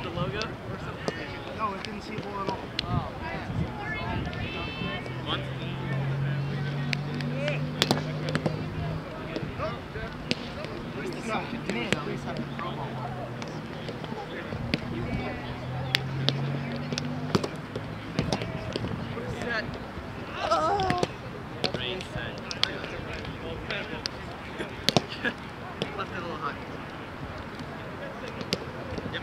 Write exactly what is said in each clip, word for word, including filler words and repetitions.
the logo or something? No, it didn't see a ball at all. Oh, man. One. Where's the second? Man, at least have the promo. Set. Oh! Rain set. Left it a little high. Yep.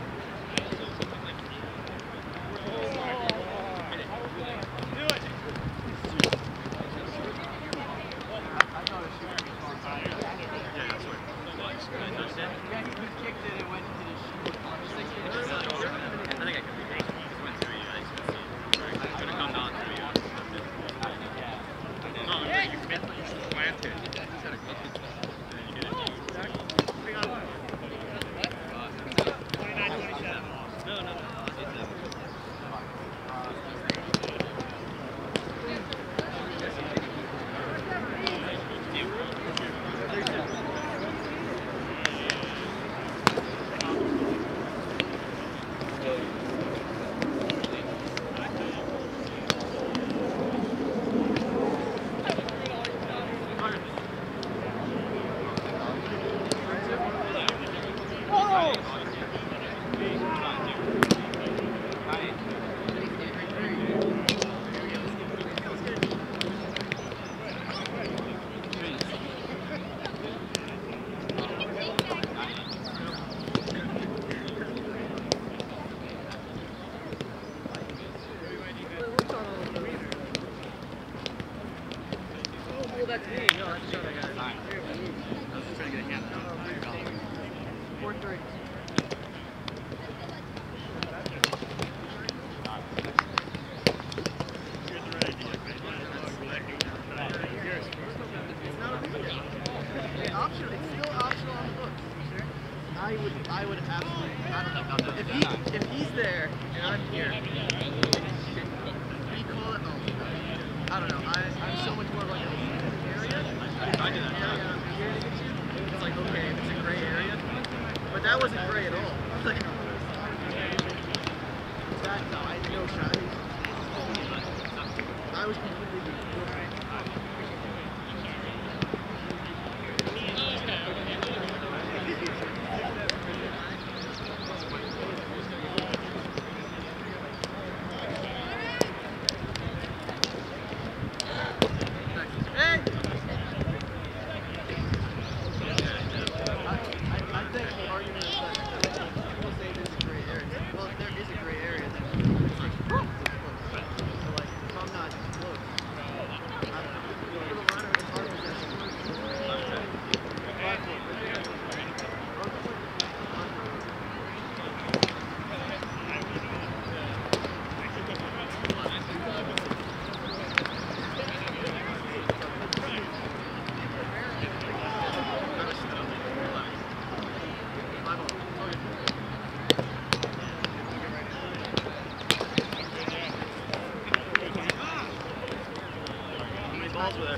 Yeah, that's right. Yeah, he kicked it and went into the shoe. I think I could be great. It went through you. I just couldn't see it. It's gonna come down through you. No, no, you meant you should plant it. Instead of cooking it. And then you get it. No, no, no. That's me. No, that's the shot I got. Nine. I was just trying to get a hand down. four three. Optional. It's still optional on the books. I would, I would absolutely. I don't know. If he, if he's there and I'm here, we call it. Oh, I don't know. I, I'm so much more like an area. I do that. Area here to get you. It's like okay, if it's a gray area, but that wasn't gray at all. Like, that, no, I had no shot. I was completely. Balls with it.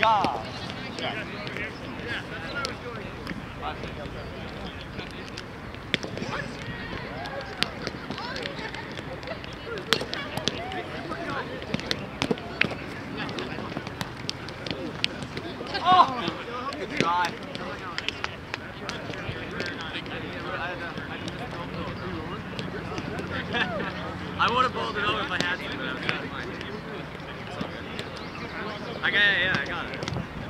job. Oh! Good try. I would have bowled it over if I had to, but I was trying to find it. It's all good. I got it, yeah, I got it.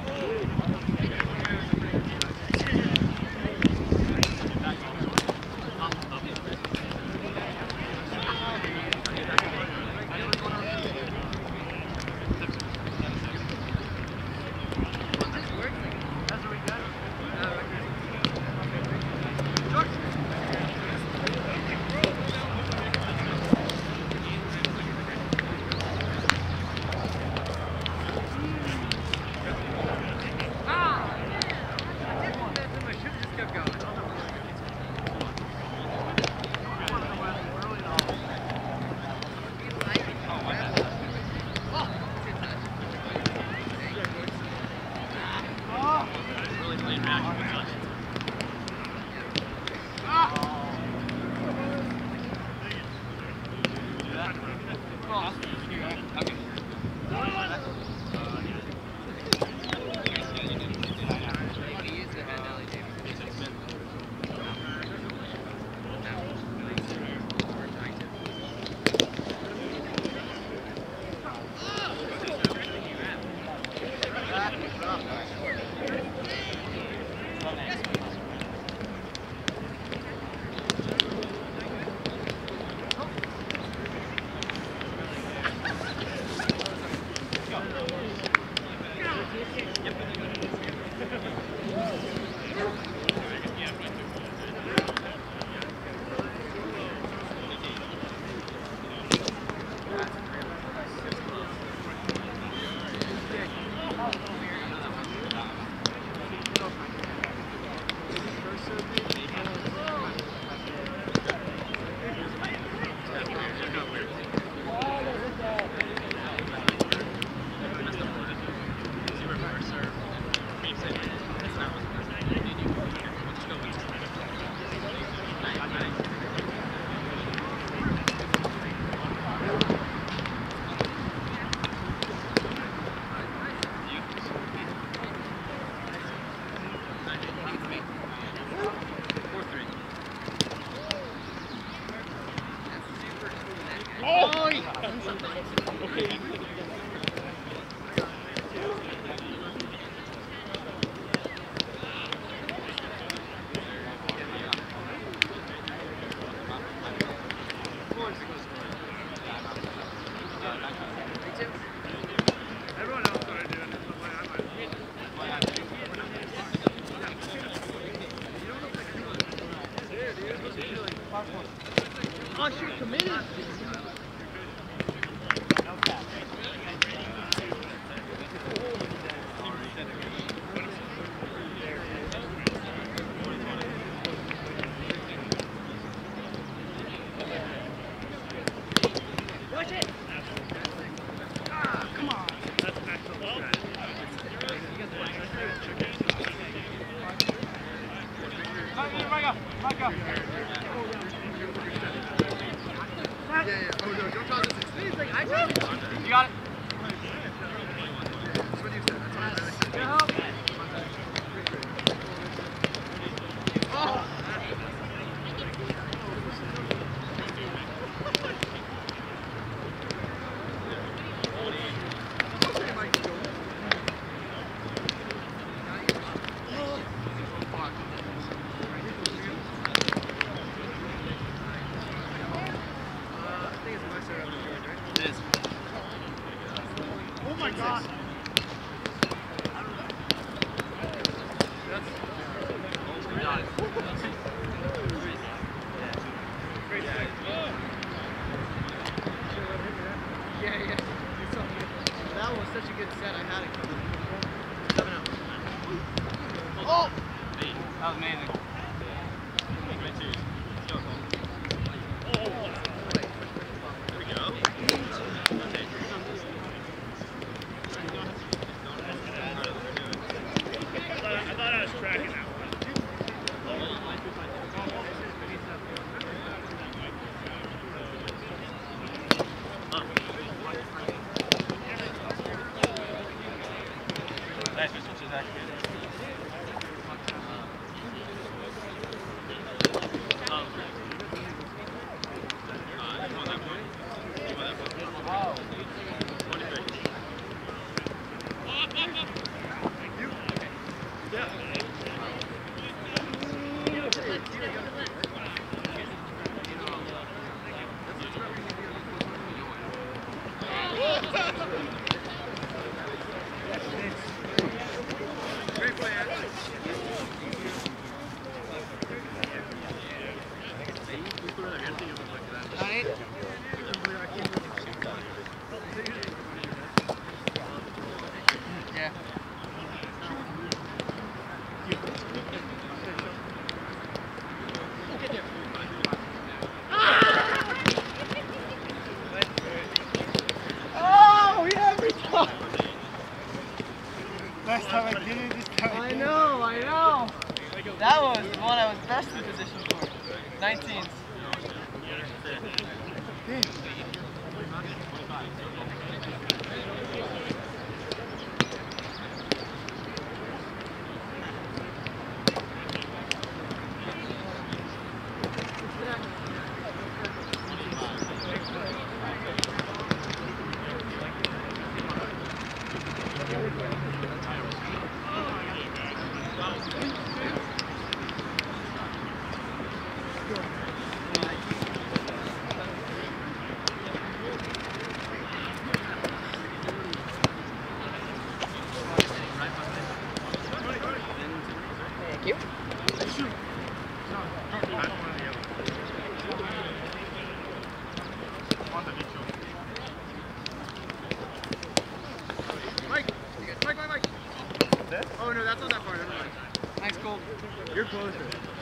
Oh, shoot, committed. Watch it. Ah, come on. That's an excellent shot. Micah, Micah. Yeah, yeah. Oh, no, don't toss it. It's like, I tossed it. You got it. That's what you said. That's what I meant. Good help. Oh! Oh my God. best in position for? nineteenth. Thank you. Mike! Mike, Mike, Mike! This? Oh no, that's not that far, never mind. Thanks, Cole. You're closer.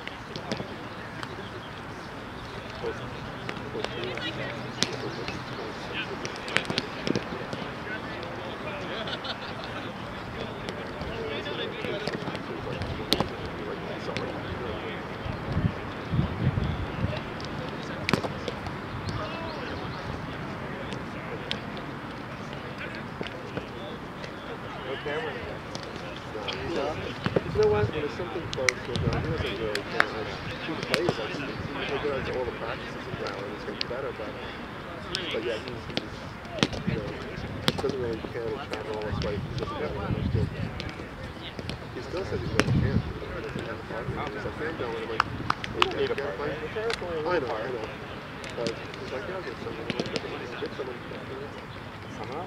Camera. No, you know what? When there's something close to it, he doesn't really care. Like, through the plays, like, he, he goes to all the practices and ground, and it's going to be better, but, but yeah, he's, he's, you know, doesn't really care to travel all this way. He doesn't have that much good. He still says he's going to camp. He doesn't have a partner. He's like, I'm going. I'm like, you don't need a partner. I know, I know. But he's like, yeah, I'll get someone. Get someone. Somehow?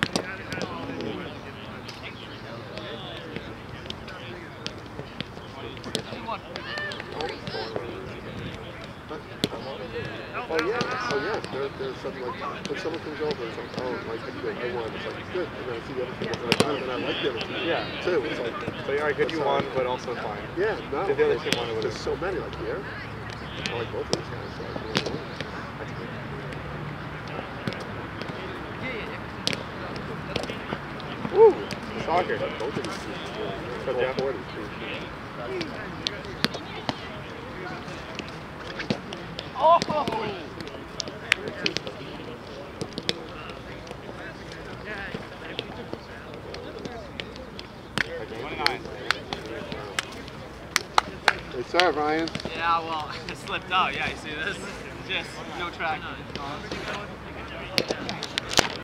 Oh yeah, oh yeah. There, there's something like when someone comes over, it's like, oh, like I good, I won. It's like good, and then I see the other people, and I, and I like the other team. Yeah, too. It's like, so all right, good, you won, but also fine. Yeah, no. Did the other team won with There's so many like here. I like both of these guys. So I really won. Woo! Soccer. But both of these teams are really But good. yeah. All four of these teams. Oh! Good serve, Ryan. Yeah, well, it slipped out. Yeah, you see this? Just no track.